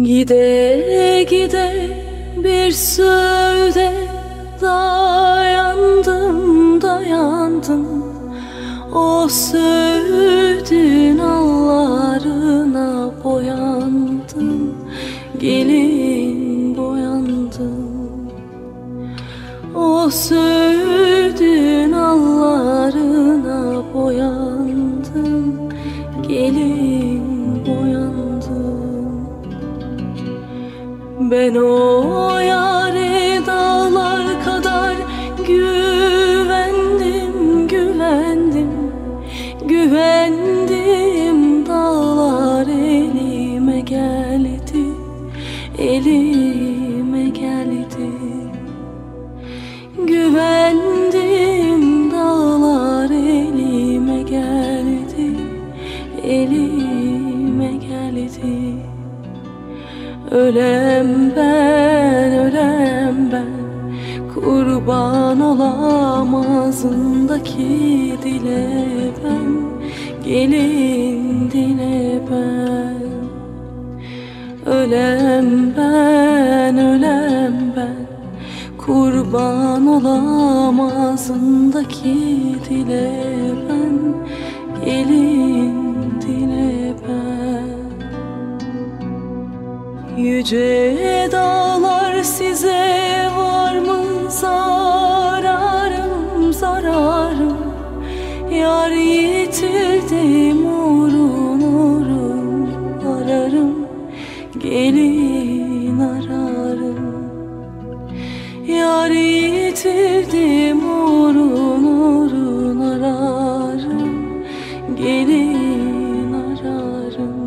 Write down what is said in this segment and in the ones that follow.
Gide gide bir sözde dayandım dayandım. O söğüdün allarına boyandım, gelin boyandım. O söğüdün allarına boyandım, gelin boyandım. Ben o yâre dağlar kadar güvendim, güvendim, güvendim. Dağlar elime geldi, elime geldi. Güvendim, dağlar elime geldi, elime geldi. Ölem ben, ölem ben, kurban olam ağzındaki dile ben, gelin dile ben. Ölem ben, ölem ben, kurban olam ağzındaki dile ben, gelin dile ben. Yüce dağlar size var mı zararım, zararım? Yar yitirdim uğrun uğrun ararım, gelin ararım. Yar yitirdim uğrun uğrun ararım, gelin ararım.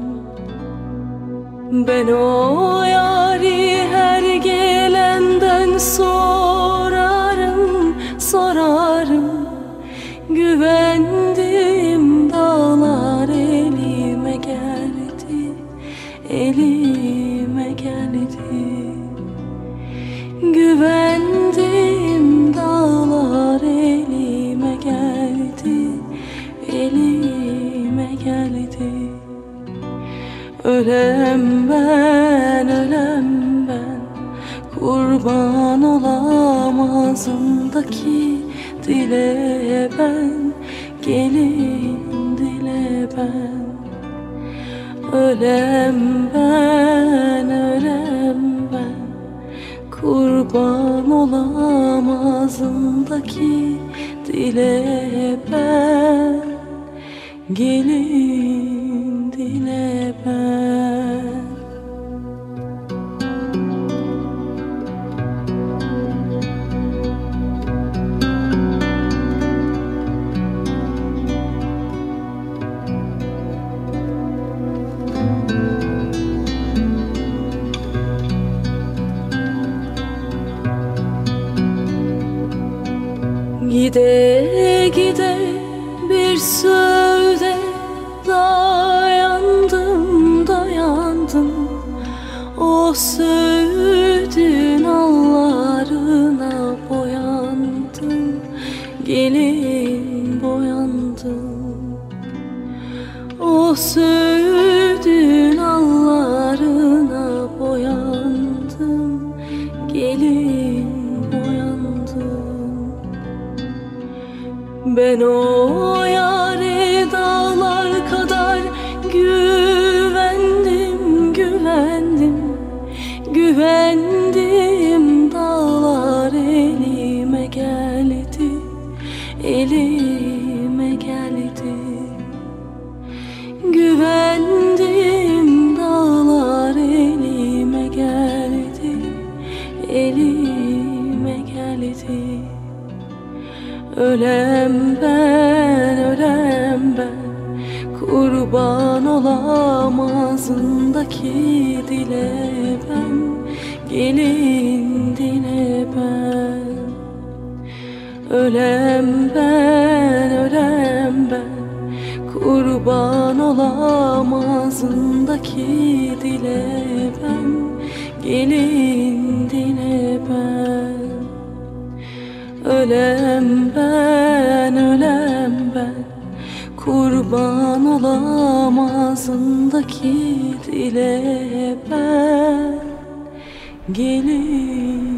Ben o yâri her gelenden sorarım, sorarım. Güvendim, dağlar elime geldi, elime geldi. Güvendim, dağlar elime geldi, elime geldi. Ölem ben, ölem ben, kurban olam ağzımdaki dile ben, gelin dile ben. Ölem ben, ölem ben, kurban olam ağzımdaki dile ben, gelin dile ben. Gide gide bir sözde dayandım dayandım. O söğüdün allarına boyandım, gelin boyandım. O söğüdün allarına boyandım, gelin boyandım. Ben o yâre dağlar kadar güvendim, güvendim, güvendim. Dağlar elime geldi, elime geldi. Güvendim, dağlar elime geldi, elime geldi. Ölem ben, ölem ben, kurban olam ağzındaki dile ben, gelin dile ben. Ölem ben, ölem ben, kurban olam ağzındaki dile ben, gelin dile ben. Ölem ben, ölem ben, kurban olam ağzındaki dile ben. gelin.